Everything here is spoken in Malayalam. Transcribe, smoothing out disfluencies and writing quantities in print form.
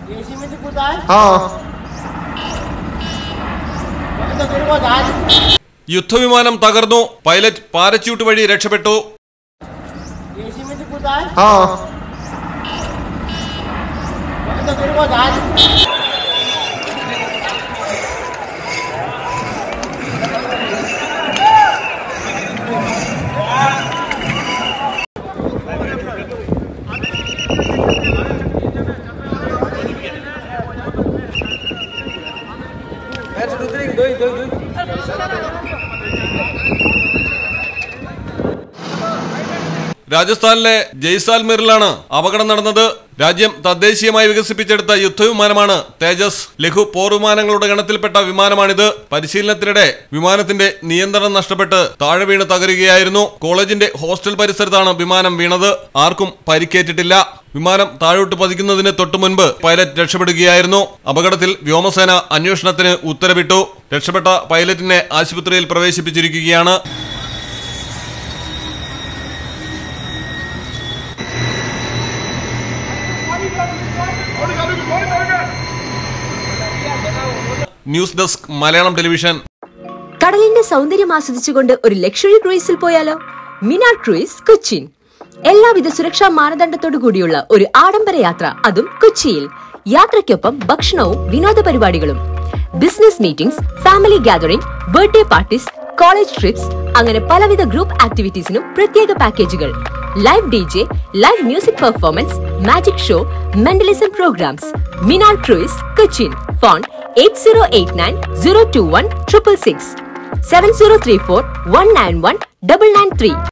യുദ്ധവിമാനം തകർന്നു. പൈലറ്റ് പാരച്യൂട്ട് വഴി രക്ഷപ്പെട്ടു. രാജസ്ഥാനിലെ ജയ്സാൽമീറിലാണ് അപകടം നടന്നത്. രാജ്യം തദ്ദേശീയമായി വികസിപ്പിച്ചെടുത്ത യുദ്ധവിമാനമാണ് തേജസ്. ലഘു പോർവിമാനങ്ങളുടെ ഗണത്തിൽപ്പെട്ട വിമാനമാണിത്. പരിശീലനത്തിനിടെ വിമാനത്തിന്റെ നിയന്ത്രണം നഷ്ടപ്പെട്ട് താഴെ വീണ് തകരുകയായിരുന്നു. കോളേജിന്റെ ഹോസ്റ്റൽ പരിസരത്താണ് വിമാനം വീണത്. ആർക്കും പരിക്കേറ്റിട്ടില്ല. വിമാനം താഴോട്ട് പതിക്കുന്നതിന് തൊട്ടു മുൻപ് പൈലറ്റ് രക്ഷപ്പെടുകയായിരുന്നു. അപകടത്തിൽ വ്യോമസേന അന്വേഷണത്തിന് ഉത്തരവിട്ടു. രക്ഷപ്പെട്ട പൈലറ്റിനെ ആശുപത്രിയിൽ പ്രവേശിപ്പിച്ചിരിക്കുകയാണ്. News desk Malayalam television. കടലിന്റെ സൗന്ദര്യം ആസ്വദിച്ചുകൊണ്ട് ഒരു ലക്ഷറി ക്രൂയിസിൽ പോയാലോ? മിനാർ ക്രൂയിസ് കൊച്ചിൻ. എല്ലാവിധ സുരക്ഷാ മാനദണ്ഡത്തോടു കൂടിയുള്ള ഒരു ആഡംബര യാത്ര, അതും കൊച്ചിയിൽ. യാത്രയ്ക്കൊപ്പം ഭക്ഷണവും വിനോദ പരിപാടികളും. Business meetings, family gathering, birthday parties, college trips, അങ്ങനെ പലവിധ ഗ്രൂപ്പ് ആക്ടിവിറ്റീസിനും പ്രത്യേക പാക്കേജുകൾ. Live DJ, live music performance, magic show, mentalism programs. Minar cruise Cochin. Phone 8089 021 666 7034 191 993.